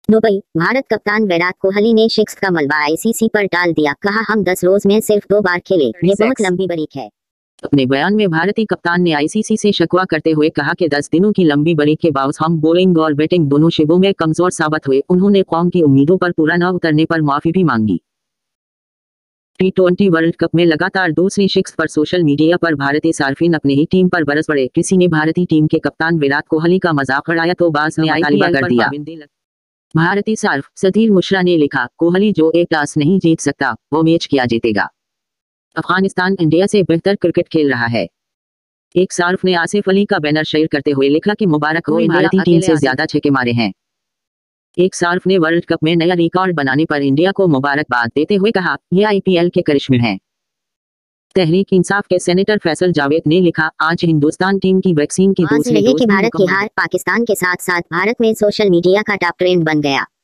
Dubai, Bharat कप्तान विराट कोहली ने six का मलबा आईसीसी पर डाल दिया, कहा हम 10 रोज में सिर्फ 2 बार खेले, ये बहुत लंबी बरीक है। अपने बयान में भारतीय कप्तान ने आईसीसी से शिकवा करते हुए कहा कि 10 दिनों की लंबी बरीक के बावजूद हम बॉलिंग और बैटिंग दोनों शिबों में कमजोर साबित हुए। उन्होंने कौम की उम्मीदों पर पूरा न उतरने पर माफी भी मांगी। T20 वर्ल्ड कप में लगातार दूसरी शिक्स पर सोशल मीडिया पर भारतीय सार्फिन अपने ही टीम पर बरस पड़े। किसी ने भारतीय टीम के कप्तान विराट कोहली का मजाक उड़ाया तो बाज ने तालिबा कर दिया। भारतीय सार्फ सदीर मुशरा ने लिखा, कोहली जो एक टॉस नहीं जीत सकता वो मैच क्या जीतेगा। अफगानिस्तान इंडिया से बेहतर क्रिकेट खेल रहा है। एक सार्फ ने आसिफ अली का बैनर शेयर करते हुए लिखा कि मुबारक हो, भारतीय टीम से ज्यादा छक्के मारे हैं। एक सार्फ ने वर्ल्ड कप में नया रिकॉर्ड बनाने पर इंडिया को मुबारकबाद देते हुए कहा, यह आईपीएल के करिश्मे हैं। तहरीक इंसाफ के सेनेटर फैसल जावेद ने लिखा, आज हिंदुस्तान टीम की वैक्सीन की दूसरी डोज कि भारत की हार पाकिस्तान के साथ साथ भारत में सोशल मीडिया का टॉप ट्रेंड बन गया।